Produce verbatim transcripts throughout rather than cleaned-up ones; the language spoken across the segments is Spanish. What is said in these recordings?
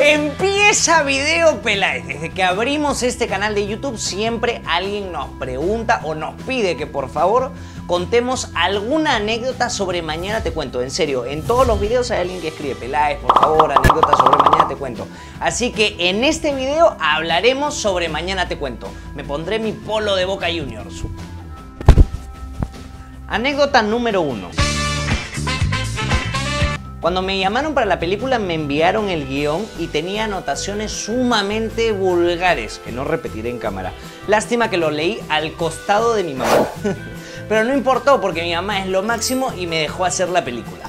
Empieza Video Peláez. Desde que abrimos este canal de YouTube siempre alguien nos pregunta o nos pide que por favor contemos alguna anécdota sobre Mañana Te Cuento. En serio, en todos los videos hay alguien que escribe: Peláez, por favor, anécdota sobre Mañana Te Cuento. Así que en este video hablaremos sobre Mañana Te Cuento. Me pondré mi polo de Boca Juniors. Anécdota número uno. Cuando me llamaron para la película me enviaron el guión y tenía anotaciones sumamente vulgares que no repetiré en cámara. Lástima que lo leí al costado de mi mamá. Pero no importó porque mi mamá es lo máximo y me dejó hacer la película.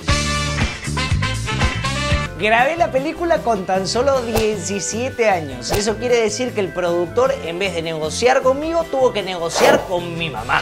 Grabé la película con tan solo diecisiete años. Eso quiere decir que el productor, en vez de negociar conmigo, tuvo que negociar con mi mamá.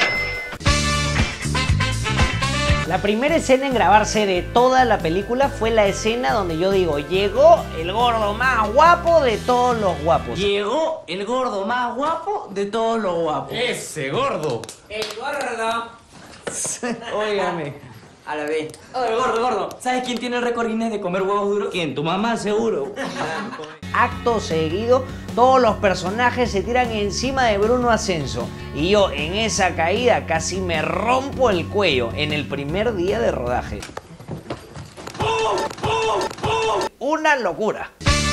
La primera escena en grabarse de toda la película fue la escena donde yo digo: llegó el gordo más guapo de todos los guapos. Llegó el gordo más guapo de todos los guapos. ¡Ese gordo! El gordo. Óigame. A la vez. Oh, el gordo, gordo. ¿Sabes quién tiene el récord Guinness de comer huevos duros? ¿Quién? Tu mamá, seguro. Acto seguido, todos los personajes se tiran encima de Bruno Ascenso. Y yo, en esa caída, casi me rompo el cuello en el primer día de rodaje. Una locura.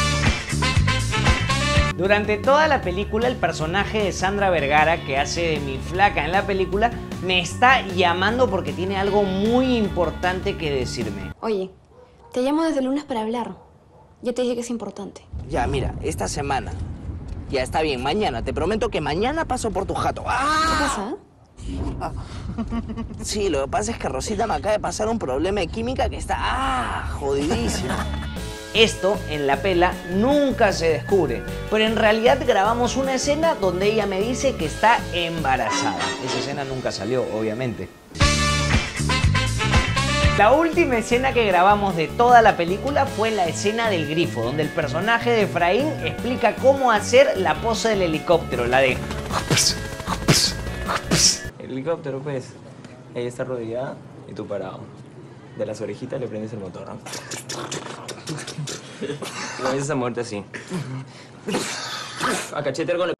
Durante toda la película, el personaje de Sandra Vergara, que hace de mi flaca en la película, me está llamando porque tiene algo muy importante que decirme. Oye, te llamo desde el lunes para hablar. Ya te dije que es importante. Ya, mira, esta semana. Ya está bien, mañana. Te prometo que mañana paso por tu jato. ¡Ah! ¿Qué pasa? Ah. Sí, lo que pasa es que Rosita me acaba de pasar un problema de química que está ¡ah! Jodidísimo. Esto en la pela nunca se descubre, pero en realidad grabamos una escena donde ella me dice que está embarazada. Esa escena nunca salió, obviamente. La última escena que grabamos de toda la película fue la escena del grifo, donde el personaje de Efraín explica cómo hacer la pose del helicóptero, la de... El helicóptero, pues. Ella está arrodillada y tú parado. De las orejitas le prendes el motor, ¿no? Y comienzas a moverte así. A cachetear con el...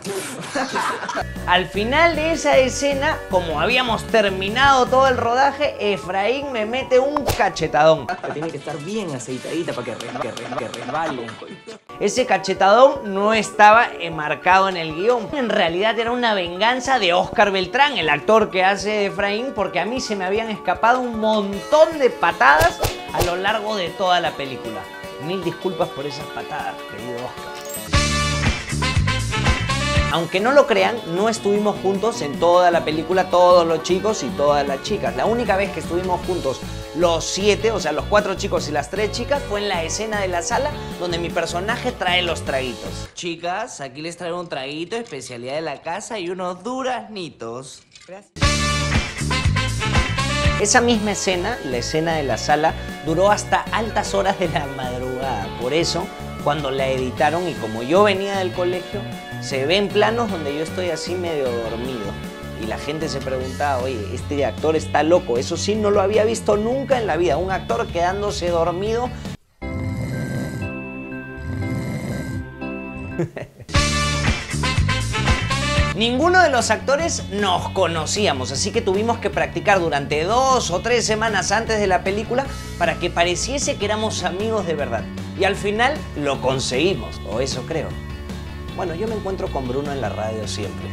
Al final de esa escena, como habíamos terminado todo el rodaje, Efraín me mete un cachetadón. Que tiene que estar bien aceitadita para que, res, que, res, que resbale. Ese cachetadón no estaba enmarcado en el guión. En realidad era una venganza de Oscar Beltrán, el actor que hace de Efraín, porque a mí se me habían escapado un montón de patadas a lo largo de toda la película. Mil disculpas por esas patadas, querido Oscar. Aunque no lo crean, no estuvimos juntos en toda la película, todos los chicos y todas las chicas. La única vez que estuvimos juntos los siete, o sea, los cuatro chicos y las tres chicas, fue en la escena de la sala donde mi personaje trae los traguitos. Chicas, aquí les traigo un traguito, especialidad de la casa, y unos duraznitos. Gracias. Esa misma escena, la escena de la sala, duró hasta altas horas de la madrugada. Por eso, cuando la editaron y como yo venía del colegio, se ven planos donde yo estoy así medio dormido. Y la gente se preguntaba: oye, este actor está loco. Eso sí, no lo había visto nunca en la vida. Un actor quedándose dormido. Ninguno de los actores nos conocíamos, así que tuvimos que practicar durante dos o tres semanas antes de la película para que pareciese que éramos amigos de verdad. Y al final lo conseguimos, o eso creo. Bueno, yo me encuentro con Bruno en la radio siempre.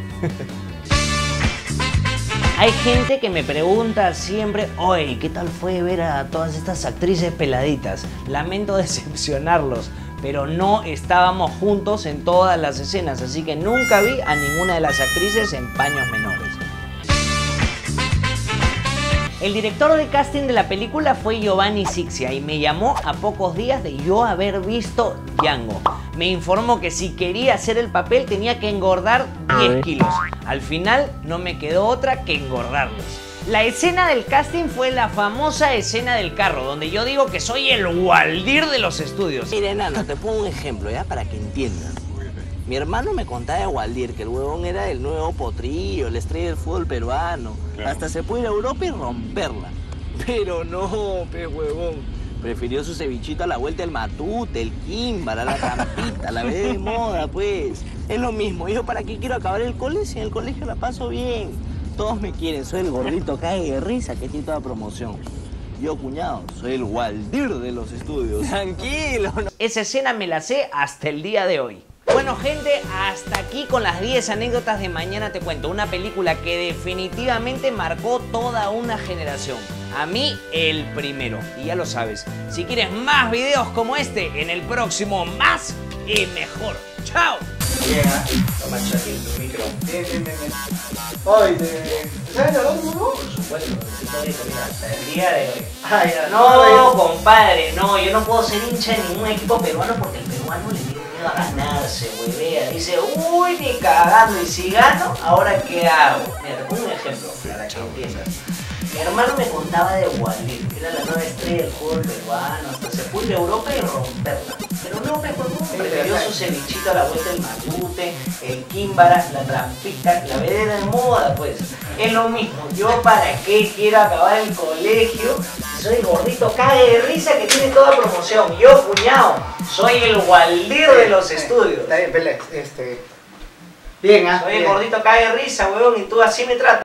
Hay gente que me pregunta siempre: oye, ¿qué tal fue ver a todas estas actrices peladitas? Lamento decepcionarlos, pero no estábamos juntos en todas las escenas, así que nunca vi a ninguna de las actrices en paños menores. El director de casting de la película fue Giovanni Sixia y me llamó a pocos días de yo haber visto Django. Me informó que si quería hacer el papel tenía que engordar diez kilos. Al final no me quedó otra que engordarlos. La escena del casting fue la famosa escena del carro, donde yo digo que soy el Waldir de los estudios. Mira, enano, te pongo un ejemplo, ya, para que entiendas. Mi hermano me contaba de Waldir, que el huevón era el nuevo potrillo, la estrella del fútbol peruano. Claro. Hasta se puede ir a Europa y romperla. Pero no, pe huevón. Prefirió su cevichito a la vuelta del matute, el químbara, la trampita, la ve de moda, pues. Es lo mismo. Yo, ¿para qué quiero acabar el cole si en el colegio la paso bien? Todos me quieren. Soy el gordito cae de risa que tiene toda promoción. Yo, cuñado, soy el Waldir de los estudios. Tranquilo. No. Esa escena me la sé hasta el día de hoy. Bueno, gente, hasta aquí con las diez anécdotas de Mañana Te Cuento. Una película que definitivamente marcó toda una generación. A mí, el primero. Y ya lo sabes, si quieres más videos como este, en el próximo Más y Mejor. ¡Chao! Llega, toma aquí tu micro. Bien, bien, bien, bien. Hoy, ¿te sabes hablar de nuevo? Por supuesto, necesito de comida hasta el día de hoy. Ah, ya. No, compadre, no, yo no puedo ser hincha de ningún equipo peruano porque el peruano le tiene miedo a ganarse, huevea. Dice, uy, ni cagando, y si gano, ¿ahora qué hago? Mira, te pongo un ejemplo para que entiendas. Mi hermano me contaba de Waldir, que era la nueva estrella del fútbol peruano, hasta se fue de Europa y romperla. Pero no, me prefirió su cevichito a la vuelta del matute, el químbara, la trampita, la vedera de moda, pues. Es lo mismo, yo para qué quiero acabar el colegio si soy el gordito cae de risa que tiene toda promoción. Yo, cuñado, soy el Waldir de los estudios. Está bien, Pele, este... Bien, ¿ah? Soy ¿eh? el gordito cae de risa, huevón, y tú así me tratas.